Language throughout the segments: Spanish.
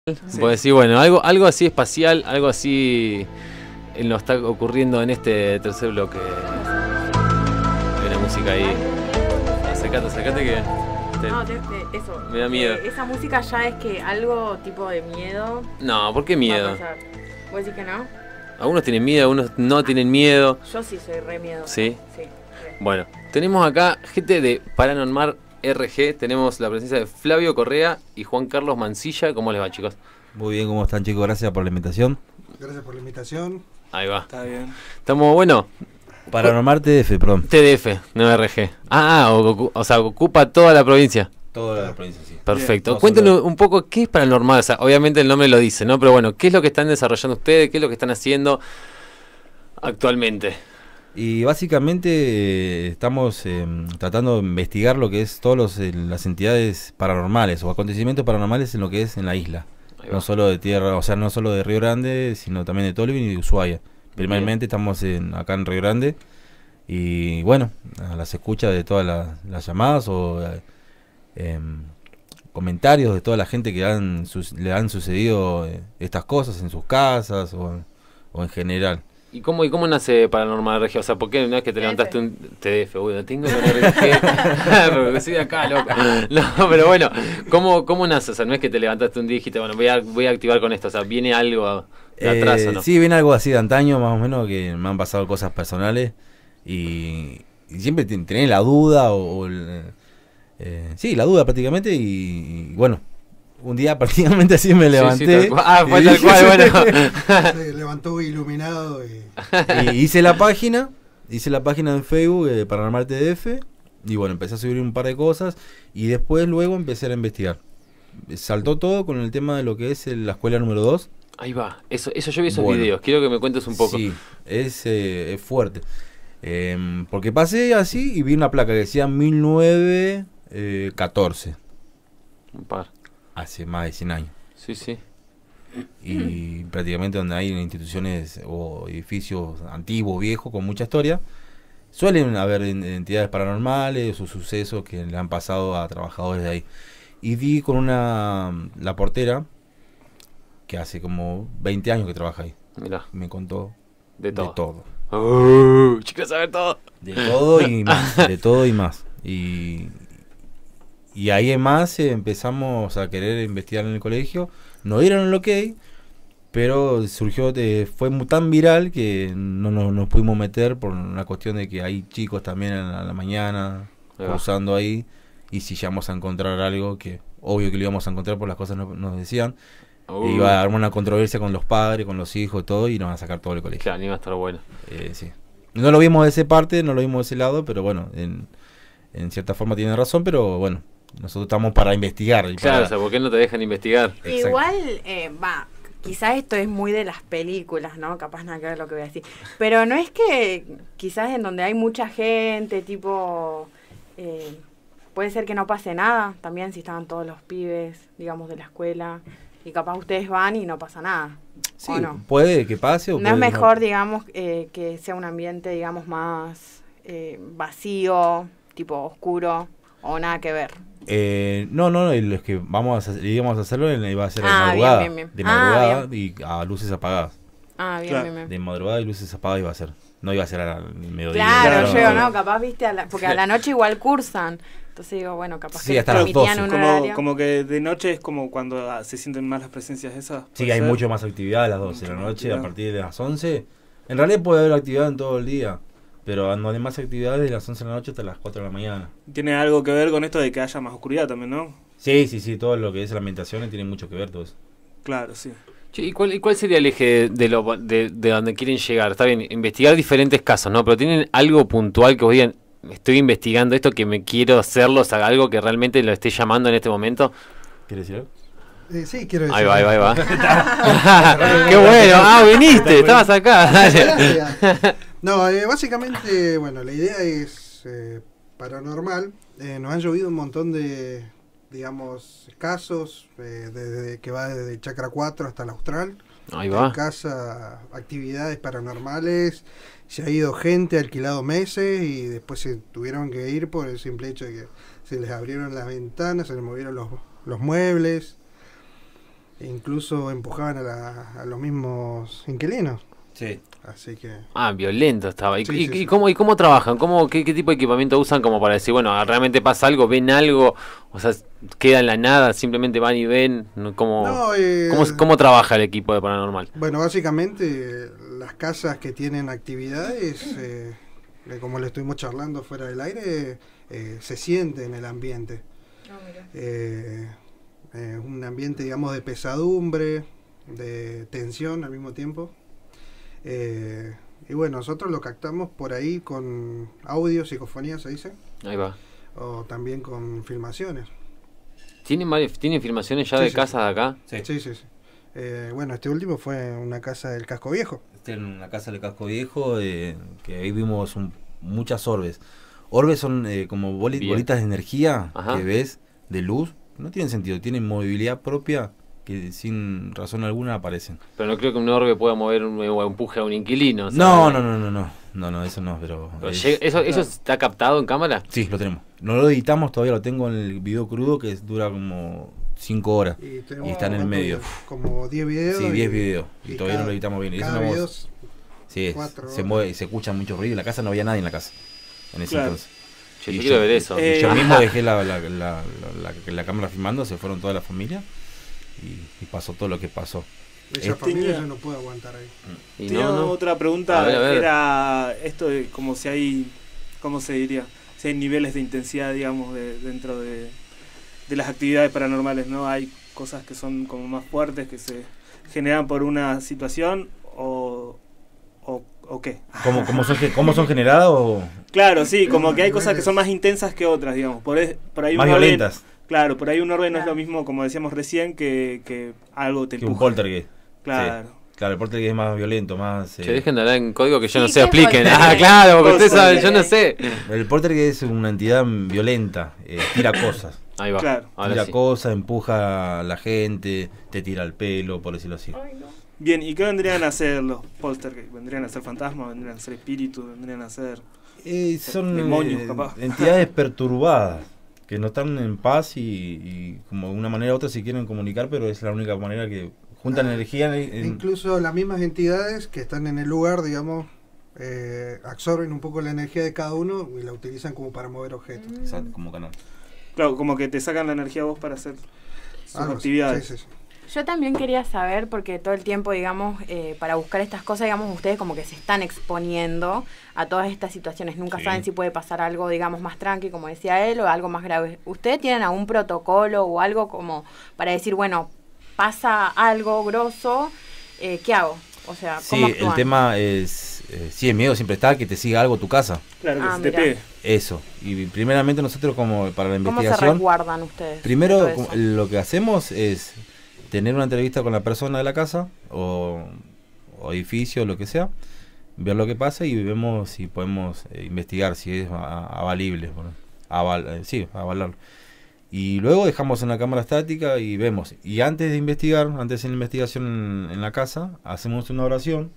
Sí. Puedo decir, bueno, algo así espacial, algo así nos está ocurriendo en este tercer bloque. Hay una música ahí. Acércate que No, eso. me da miedo. Esa música ya es que algo tipo de miedo. No, ¿por qué Va a miedo? pasar. ¿Vos decís que no? Algunos tienen miedo, algunos no tienen miedo. Yo sí soy re miedosa. ¿Sí? Sí. Re. Bueno, tenemos acá gente de Paranormal RG. Tenemos la presencia de Flavio Correa y Juan Carlos Mancilla. ¿Cómo les va, chicos? Muy bien, ¿cómo están, chicos? Gracias por la invitación. Gracias por la invitación. Ahí va. Está bien. Estamos, bueno, Paranormal TDF, perdón. TDF, no RG. O sea, ocupa toda la provincia. Toda la provincia, sí. Perfecto. No, Cuéntenos solo- un poco qué es Paranormal. O sea, obviamente el nombre lo dice, ¿no? Pero bueno, ¿qué es lo que están desarrollando ustedes? ¿Qué es lo que están haciendo actualmente? Y básicamente estamos tratando de investigar lo que es todas las entidades paranormales o acontecimientos paranormales en lo que es en la isla. Ahí va. No solo de tierra, o sea, no solo de Río Grande, sino también de Tolwyn y de Ushuaia. Primeramente estamos acá en Río Grande y bueno, a las escuchas de todas las llamadas o comentarios de toda la gente que le han sucedido estas cosas en sus casas o en general. ¿Y cómo nace Paranormal RG? O sea, ¿por qué no es que te TDF. levantaste un TDF? Uy, no tengo con RG. Porque soy de acá, loco. No, pero bueno, ¿cómo nace? O sea, no es que te levantaste un día y dijiste, bueno, voy a activar con esto. O sea, ¿viene algo de atrás o no? Sí, viene algo así de antaño, más o menos, que me han pasado cosas personales y siempre tenés la duda sí, la duda prácticamente y bueno, un día prácticamente así me levanté. Sí, fue tal cual, bueno. Se levantó iluminado y Y hice la página en Facebook de Paranormal TDF y bueno, empecé a subir un par de cosas y después luego empecé a investigar. Saltó todo con el tema de lo que es la escuela número 2. Ahí va, eso yo vi esos Bueno. videos, quiero que me cuentes un poco. Sí, es fuerte. Porque pasé así y vi una placa que decía 1914, Un par. hace más de 100 años. Sí, sí. Y prácticamente donde hay instituciones o edificios antiguos, viejos, con mucha historia, suelen haber entidades paranormales o sucesos que le han pasado a trabajadores de ahí. Y di con la portera, que hace como 20 años que trabaja ahí. Mirá, Me contó de todo. de todo. Yo quiero saber todo. De todo y más, de todo y más. Y ahí en más empezamos a querer investigar en el colegio. No dieron el ok, pero surgió, fue tan viral que no nos pudimos meter por una cuestión de que hay chicos también a la mañana Ahí va. cruzando ahí. Y si llegamos a encontrar algo, que obvio que lo íbamos a encontrar por las cosas nos decían, iba a armar una controversia con los padres, con los hijos, todo, y nos van a sacar todo el colegio. Claro, ni va a estar bueno. Sí. No lo vimos de esa parte, no lo vimos de ese lado, pero bueno, en cierta forma tiene razón, pero bueno, nosotros estamos para investigar. Y Claro, para... o sea, ¿por qué no te dejan investigar? Exacto. Igual, quizás esto es muy de las películas, ¿no? Capaz nada que ver lo que voy a decir. Pero no es que quizás en donde hay mucha gente, tipo, puede ser que no pase nada, también si estaban todos los pibes, digamos, de la escuela, y capaz ustedes van y no pasa nada. Sí, ¿O no? puede que pase o ¿No es puede que mejor, digamos, que sea un ambiente, digamos, más vacío, tipo oscuro, o nada que ver? No, los que íbamos a hacerlo iba a ser de Ah, madrugada, bien, bien. de Ah, madrugada y a luces apagadas. Ah, bien, Claro. bien, bien. De madrugada y luces apagadas iba a ser. No iba a ser al mediodía. Claro, Claro, llego, no. ¿no? Capaz, viste, porque a la noche igual cursan. Entonces digo, bueno, capaz Sí, que hasta las permitían 12. un horario. Como que de noche es como cuando se sienten más las presencias esas. Sí, ¿puede hay ser? mucho más actividad a las 12 de la Mucho más noche, a actividad. partir de las 11. En realidad puede haber actividad en todo el día, pero no hay más actividades de las 11 de la noche hasta las 4 de la mañana. Tiene algo que ver con esto de que haya más oscuridad también, ¿no? Sí, todo lo que es la ambientación tiene mucho que ver todo eso. Claro, sí. Che, ¿y cuál sería el eje de donde quieren llegar? Está bien, investigar diferentes casos, ¿no? Pero ¿tienen algo puntual que vos digan, estoy investigando esto que me quiero hacerlo, o sea, algo que realmente lo esté llamando en este momento? ¿Quieres decir algo? Pues Sí, quiero decir. Ahí va. Qué bueno, viniste, estabas acá. Dale. Gracias. No, básicamente, bueno, la idea es paranormal. Nos han llovido un montón de, digamos, casos, desde que va desde Chakra 4 hasta el Austral. Ahí En va. casa, actividades paranormales. Se ha ido gente, alquilado meses y después se tuvieron que ir por el simple hecho de que se les abrieron las ventanas, se les movieron los muebles. e incluso empujaban a los mismos inquilinos. Sí. Así que... Ah, violento estaba. Sí, sí, sí. ¿Y cómo trabajan? ¿Qué tipo de equipamiento usan como para decir, bueno, realmente pasa algo, ven algo? O sea, queda en la nada, simplemente van y ven. ¿Cómo, No, cómo trabaja el equipo de Paranormal? Bueno, básicamente las casas que tienen actividades, como le estuvimos charlando fuera del aire, se siente en el ambiente. Un ambiente, digamos, de pesadumbre, de tensión al mismo tiempo. Y bueno, nosotros lo captamos por ahí con audio, psicofonía, se dice, Ahí va. o también con filmaciones. ¿Tienen filmaciones ya Sí, de sí, casas de acá? Sí. Sí, sí, sí. Bueno, este último fue una casa del Casco Viejo. En una casa del Casco Viejo, que ahí vimos muchas orbes. Orbes son como Bien. bolitas de energía Ajá. que ves, de luz. No tienen sentido, tienen movilidad propia que sin razón alguna aparecen. Pero no creo que un orbe pueda mover o empuje a un inquilino. O sea, No, eso no, pero... Pero ¿Eso está captado en cámara? Sí, lo tenemos. No lo editamos, todavía lo tengo en el video crudo que dura como 5 horas. Y Y está en el medio. Como 10 videos. Sí, 10 videos. Y y todavía no cada- lo editamos bien. Y eso Cada no video vamos- Sí, 4 se horas. mueve, se escucha mucho ruido. En la casa no había nadie en la casa. En ese Claro. entonces. Che, Y yo quiero ver eso. Y yo Ajá. mismo dejé la cámara filmando, se fueron toda la familia y pasó todo lo que pasó. Esa Este- familia ya no puede aguantar ahí. Y Tenía no. otra pregunta, A ver. era esto de como si hay, ¿cómo se diría? Si hay niveles de intensidad, digamos, dentro de las actividades paranormales, ¿no? Hay cosas que son como más fuertes, que se generan por una situación o qué. ¿Cómo son generadas o Claro, sí, como que hay cosas que son más intensas que otras, digamos. Por ahí más un orden- violentas Claro, por ahí un orden no es Claro. lo mismo, como decíamos recién, que algo te que un empuja. poltergeist? Claro. Sí. Claro, el poltergeist es más violento, más... Che, dejen de hablar en código que yo Sí, no sé, ¿qué expliquen. es Ah, claro, porque ustedes Cosa saben, de- yo no sé. El poltergeist es una entidad violenta, tira cosas. Ahí va. Claro. Ahora Tira sí. cosas, empuja a la gente, te tira el pelo, por decirlo así. Bien, ¿y qué vendrían a ser los poltergeist? ¿Vendrían a ser fantasmas? ¿Vendrían a ser espíritus? ¿Vendrían a ser...? Son Demonios, capaz. entidades perturbadas, que no están en paz y como de una manera u otra se quieren comunicar, pero es la única manera que juntan Ah, energía Incluso las mismas entidades que están en el lugar, digamos, absorben un poco la energía de cada uno y la utilizan como para mover objetos. Exacto, como canal. Claro, como que te sacan la energía a vos para hacer sus Algo así. actividades. Sí, sí, sí. Yo también quería saber, porque todo el tiempo, digamos, para buscar estas cosas, digamos, ustedes como que se están exponiendo a todas estas situaciones. Nunca Sí. saben si puede pasar algo, digamos, más tranqui, como decía él, o algo más grave. ¿Ustedes tienen algún protocolo o algo como para decir, bueno, pasa algo grosso, ¿qué hago? O sea, Sí, ¿cómo el actúan? tema es, sí, el miedo siempre está, que te siga algo a tu casa. Claro, que Ah, se te mirá. pegue. Eso. Y primeramente nosotros como para la ¿Cómo se investigación, resguardan ustedes? de primero todo eso? lo que hacemos es tener una entrevista con la persona de la casa o edificio, lo que sea, ver lo que pasa y vemos si podemos investigar si es avalible, bueno, avalarlo. Y luego dejamos en la cámara estática y vemos. Y antes de investigar, antes de la investigación en la casa, hacemos una oración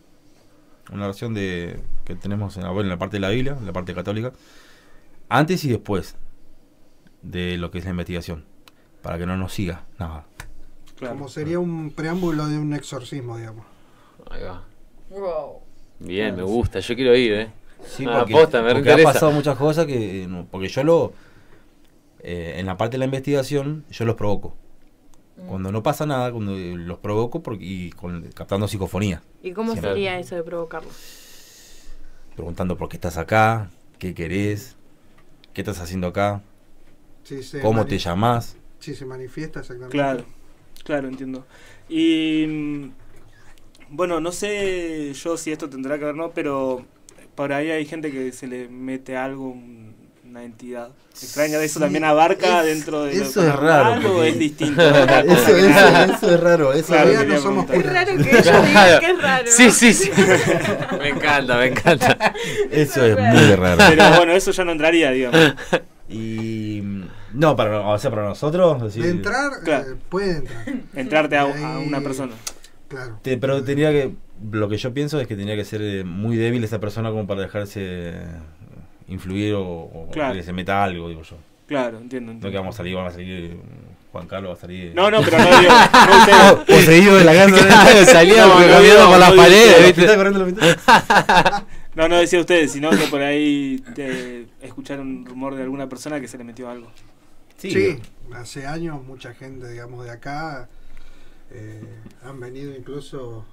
que tenemos en la parte de la Biblia, en la parte católica, antes y después de lo que es la investigación, para que no nos siga nada. Claro. Como sería un preámbulo de un exorcismo, digamos. Ahí va. Wow. Bien, me gusta, yo quiero ir, Sí, Ah, porque, posta, me porque ha reinteresa. pasado muchas cosas que porque yo en la parte de la investigación yo los provoco. Cuando no pasa nada, cuando los provoco captando psicofonía, ¿Y cómo Sí. sería eso de provocarlo? preguntando por qué estás acá, qué querés, qué estás haciendo acá, Sí, se cómo mani- te llamás. Sí, se manifiesta exactamente. Claro, entiendo. Y bueno, no sé yo si esto tendrá que ver, ¿no? Pero por ahí hay gente que se le mete algo, una entidad extraña. ¿De eso Sí, también abarca dentro de lo eso es paranormal raro, o porque- es distinto? Otra cosa Eso, que eso, nada. eso es raro. Eso Claro, Todavía quería no somos preguntar. Es puras. raro que ellos digan que es raro. Sí, sí, sí. Me encanta, me encanta. eso es muy raro. Pero bueno, eso ya no entraría, digamos. Y no, para nosotros, decir, De entrar, Claro. puede entrar. Entrarte a una persona. Claro. pero lo que yo pienso es que tenía que ser muy débil esa persona como para dejarse influir o Claro. que se meta algo, digo yo. Claro, entiendo. No que vamos a salir Juan Carlos va a salir. No, pero no digo. No ustedes. Poseído de la casa. Salía No, caminando por las digo, paredes, ¿viste? Está corriendo la mitad. No decía ustedes, sino que por ahí escucharon un rumor de alguna persona que se le metió algo. Sí, hace años mucha gente, digamos, de acá han venido incluso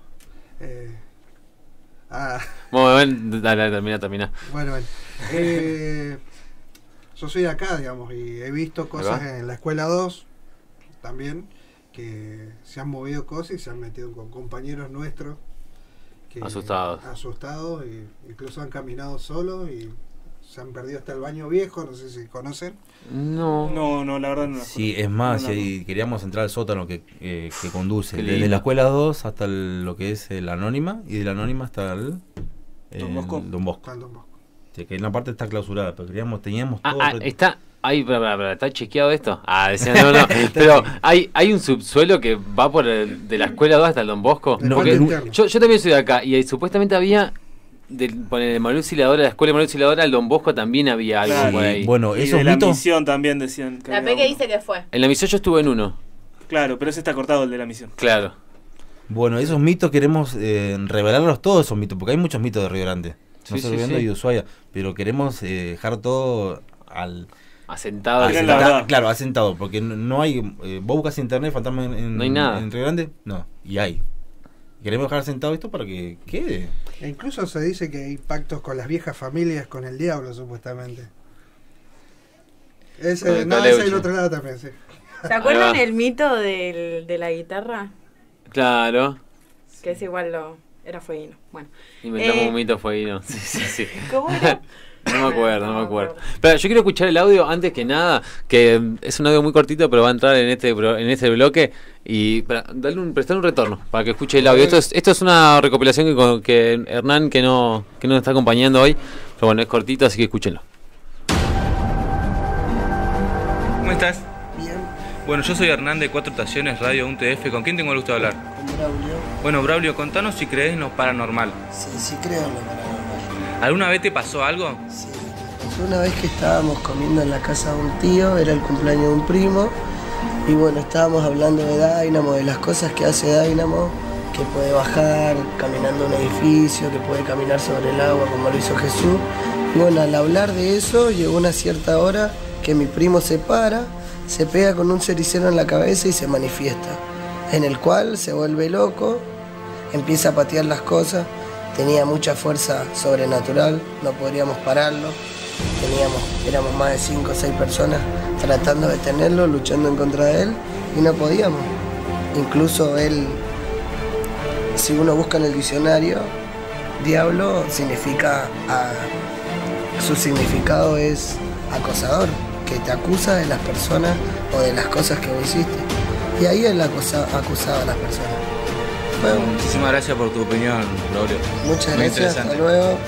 Bueno, dale, termina. Bueno, yo soy de acá, digamos, y he visto cosas en la escuela 2 también, que se han movido cosas y se han metido con compañeros nuestros que asustados y incluso han caminado solos y se han perdido hasta el baño viejo, no sé si conocen. No, la verdad no. Sí, es más, No, si queríamos entrar al sótano que conduce Qué desde lindo. la escuela 2 hasta lo que es el Anónima, y de la Anónima hasta el Don Bosco. Don Bosco. Cuando vos- Sí, que en la parte está clausurada, pero teníamos todo. está ahí, ¿está chequeado esto? Decía, no, pero hay un subsuelo que va por de la escuela 2 hasta el Don Bosco. No, Porque interno. yo también soy de acá y supuestamente había de Manuel Auxiliadora, la escuela de Manuel Auxiliadora, el Don Bosco también había algo Claro, por ahí. Bueno, Y esos de la mitos. misión también decían. La había Peque uno. dice que fue. En la misión yo estuve en uno, Claro, pero ese está cortado, el de la misión. claro. Bueno, esos mitos queremos revelarlos todos esos mitos, porque hay muchos mitos de Río Grande. No Sí, solo sí, Río Grande sí. y de Ushuaia, pero queremos dejar todo Asentado. Miren asentado. la verdad. claro, asentado, porque no hay. Vos buscas internet, fantasma No hay nada. en Río Grande, no, y hay. Queremos dejar asentado esto para que quede. E incluso se dice que hay pactos con las viejas familias, con el diablo, supuestamente. Con Ese, el no, ese Caleuche. es el otro lado también, sí. ¿Se acuerdan va. el mito de la guitarra? Claro. Que es igual era fueguino. Bueno. Inventamos Eh. un mito fueguino. Sí. ¿Cómo era? No me acuerdo. Pero yo quiero escuchar el audio antes que nada, que es un audio muy cortito, pero va a entrar en este bloque y prestar un retorno para que escuche el audio. Esto es una recopilación que Hernán que no nos está acompañando hoy, pero bueno, es cortito, así que escúchenlo. ¿Cómo estás? Bien, Bueno, yo soy Hernán de Cuatro Estaciones Radio 1TF. ¿Con quién tengo el gusto de hablar? con Braulio. Bueno, Braulio, contanos si crees en lo paranormal. Sí creo en lo paranormal. ¿Alguna vez te pasó algo? Sí, me pasó una vez que estábamos comiendo en la casa de un tío, era el cumpleaños de un primo, y bueno, estábamos hablando de Dynamo, de las cosas que hace Dynamo, que puede bajar caminando un edificio, que puede caminar sobre el agua como lo hizo Jesús. Y bueno, al hablar de eso, llegó una cierta hora que mi primo se para, se pega con un cericero en la cabeza y se manifiesta, en el cual se vuelve loco, empieza a patear las cosas, tenía mucha fuerza sobrenatural, no podríamos pararlo, éramos más de 5 o 6 personas tratando de detenerlo, luchando en contra de él y no podíamos. Incluso él, si uno busca en el diccionario, diablo significa, su significado es acosador, que te acusa de las personas o de las cosas que vos hiciste. Y ahí él acusaba a las personas. Bueno, Muchísimas gracias por tu opinión, Braulio. muchas Muy gracias, hasta interesante. luego.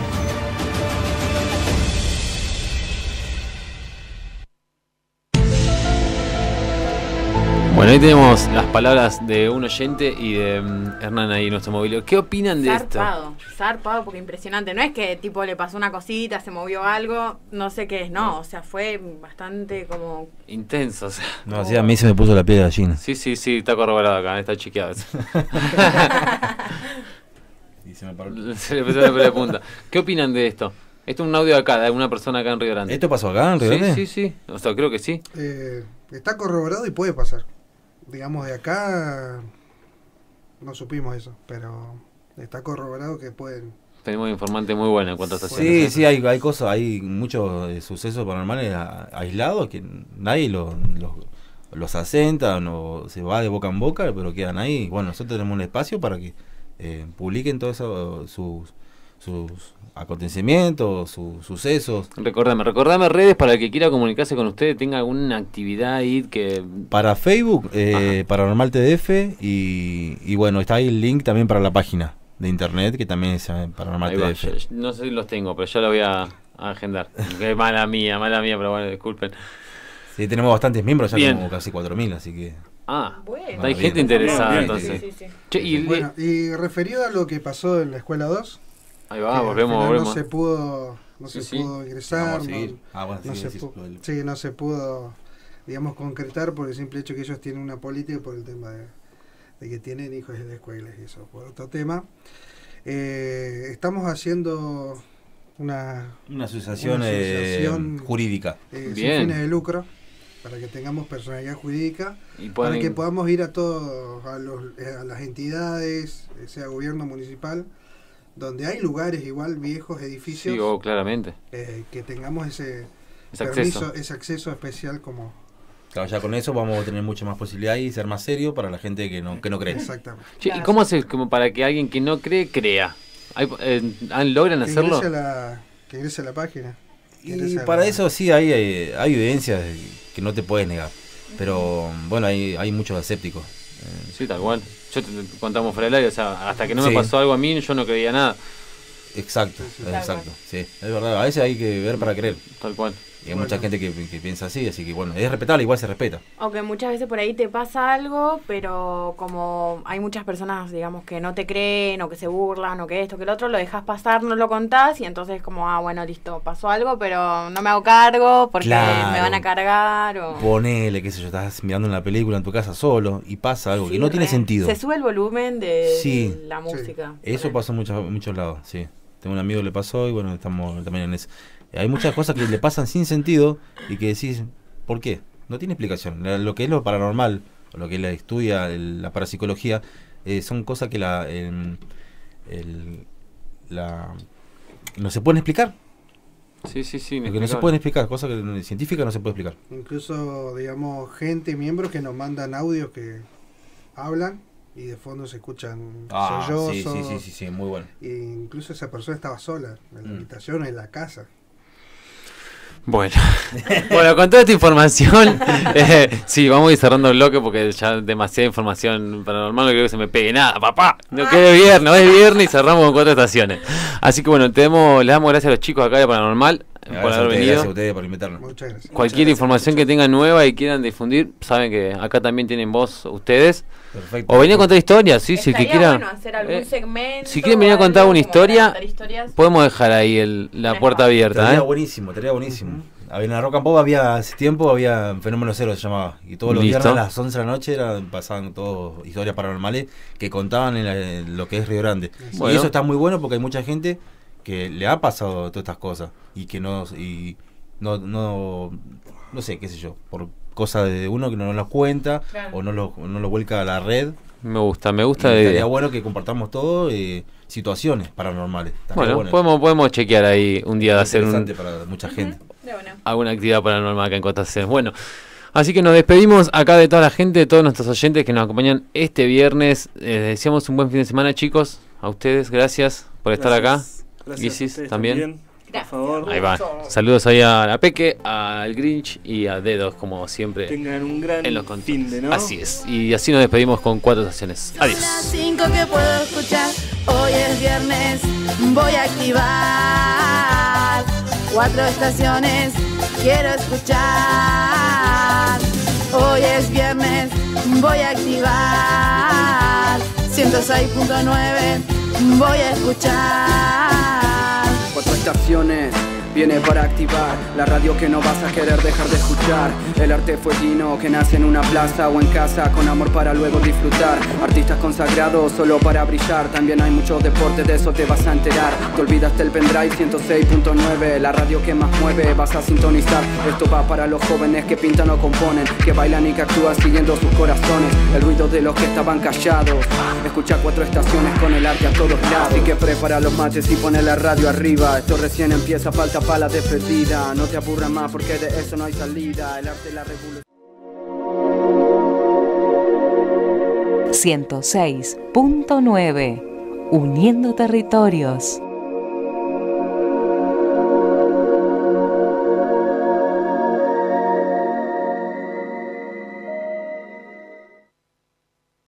Bueno, ahí tenemos las palabras de un oyente y de Hernán ahí, nuestro movilio. ¿Qué opinan de Zarpado, porque impresionante. No es que tipo le pasó una cosita, se movió algo, no sé qué es, no. O sea, fue bastante como... esto? Intenso, o sea. No, así a mí se me puso la piel de gallina. Sí, está corroborado acá, está chequeado eso. Y se me paró. Se le empezó la pelea de punta. ¿Qué opinan de esto? Esto es un audio acá, de alguna persona acá en Río Grande. ¿Esto pasó acá en Río Grande? Sí. O sea, creo que sí. Está corroborado y puede pasar. Digamos, de acá no supimos eso, pero está corroborado que pueden. Tenemos informante muy buena en cuanto a esta Sí, sí, hay cosas, hay muchos sucesos paranormales aislados que nadie los asenta, no se va de boca en boca, pero quedan ahí. Bueno, nosotros tenemos un espacio para que publiquen todos eso, sus acontecimientos, sus sucesos. Recordame redes para el que quiera comunicarse con ustedes, tenga alguna actividad ahí que... Para Facebook, Paranormal TDF, y bueno, está ahí el link también para la página de internet, que también es Paranormal Ahí va, TDF. yo no sé si los tengo, pero ya lo voy a agendar. Qué mala mía, pero bueno, disculpen. Sí, tenemos bastantes miembros, ya Bien. como casi 4.000, así que... Bueno. Hay gente bien. interesada Bien, entonces. Sí. Che, y Bueno, y referido a lo que pasó en la escuela 2, ahí que va, al volvemos. final no se pudo Sí. ingresar, Vamos a seguir. no, Bueno, no sí, se decís pu- lo del- sí, no se pudo digamos, concretar por el simple hecho que ellos tienen una política por el tema de que tienen hijos en la escuela y eso. Por otro tema, estamos haciendo una asociación jurídica. Sin Bien. fines de lucro, para que tengamos personalidad jurídica, Y para que podamos ir a todos, a las entidades, sea gobierno municipal, donde hay lugares igual, viejos edificios, Sí, claramente. que tengamos ese Ese permiso, acceso. ese acceso especial como... Claro, ya con eso vamos a tener mucha más posibilidad y ser más serio para la gente que no cree. Exactamente. Che, ¿y cómo haces como para que alguien que no cree, crea? ¿Logran Que hacerlo? ingrese a la página. Que Y ingrese a para la- eso sí hay evidencias que no te puedes negar. Pero bueno, hay muchos escépticos. Sí, tal cual. Yo te contamos fuera del aire, o sea, hasta que no me Sí. pasó algo a mí, yo no creía nada. Exacto, Sí, sí. exacto. Sí, es verdad. A veces hay que ver para creer. Tal cual. Y hay mucha gente que piensa así que bueno, es respetable, igual se respeta. O que muchas veces por ahí te pasa algo, pero como hay muchas personas, digamos, que no te creen o que se burlan o que esto, que el otro, lo dejas pasar, no lo contás y entonces como, bueno, listo, pasó algo, pero no me hago cargo porque Claro. me van a cargar o... Ponele, qué sé yo, estás mirando una película en tu casa solo y pasa algo Sí, que no tiene re. sentido. Se sube el volumen de Sí. la música. Eso pasó en muchos lados, sí. Tengo un amigo que le pasó y bueno, estamos también en eso. Hay muchas cosas que le pasan sin sentido y que decís, ¿por qué? No tiene explicación. Lo que es lo paranormal, o lo que estudia la parapsicología, son cosas que no se pueden explicar. Sí, sí, sí. Lo que no se inexplicable. pueden explicar, cosas que científicas no se puede explicar. Incluso, digamos, gente, miembros que nos mandan audios que hablan y de fondo se escuchan sollozos. sí, muy bueno. E incluso esa persona estaba sola en la habitación, en la casa. Bueno. Bueno, con toda esta información, sí, vamos a ir cerrando el bloque porque ya demasiada información paranormal, no creo que se me pegue nada, papá. No quede viernes, hoy es viernes y cerramos con 4 estaciones. Así que bueno, le damos gracias a los chicos acá de Paranormal por haber venido. Gracias a ustedes por invitarnos. Muchas gracias. Cualquier información que tengan nueva y quieran difundir, saben que acá también tienen voz ustedes. Perfecto. O venir a contar historias, sí, si el que Estaría quiera. bueno hacer algún segmento. Si quieren venir a o contar algo una como para historia, contar historias. podemos dejar ahí la puerta abierta. Estaría buenísimo, estaría buenísimo. En la Rock and Pop hace tiempo había Fenómeno Cero, se llamaba. Y todos los Listo. viernes a las 11 de la noche pasaban todas historias paranormales que contaban en lo que es Río Grande. Bueno. Y eso está muy bueno porque hay mucha gente que le ha pasado todas estas cosas y que no sé, qué sé yo, por cosas de uno que no las cuenta. Claro. O no lo vuelca a la red. Me gusta Y la estaría idea. bueno que compartamos todo, situaciones paranormales. Estaría Bueno, podemos chequear ahí un día de hacer interesante para mucha gente. De una. alguna actividad paranormal acá en Costa Estaciones. Bueno, así que nos despedimos acá de toda la gente, de todos nuestros oyentes que nos acompañan este viernes. Les deseamos un buen fin de semana, chicos. A ustedes, gracias por estar acá. Gracias Isis, a ustedes también. Por favor, Ahí va. Saludos ahí a la Peque, al Grinch y a Dedos, como siempre. tengan un gran En los fin de, ¿no? Así es. Y así nos despedimos con 4 estaciones. Las Adiós. 5 que puedo escuchar. Hoy es viernes, voy a activar 4 estaciones, quiero escuchar. Hoy es viernes, voy a activar 106.9, voy a escuchar. 4 estaciones viene para activar la radio que no vas a querer dejar de escuchar. El arte fueguino que nace en una plaza o en casa con amor para luego disfrutar. Artistas consagrados solo para brillar. También hay muchos deportes, de eso te vas a enterar. Te olvidaste el pendrive 106.9, la radio que más mueve, vas a sintonizar. Esto va para los jóvenes que pintan o componen, que bailan y que actúan siguiendo sus corazones. El ruido de los que estaban callados. Escucha 4 estaciones con el arte a todos lados. Así que prepara los mates y pone la radio arriba. Esto recién empieza, falta para la despedida. No te aburras más porque de eso no hay salida. El arte de la revolución. 106.9 Uniendo territorios.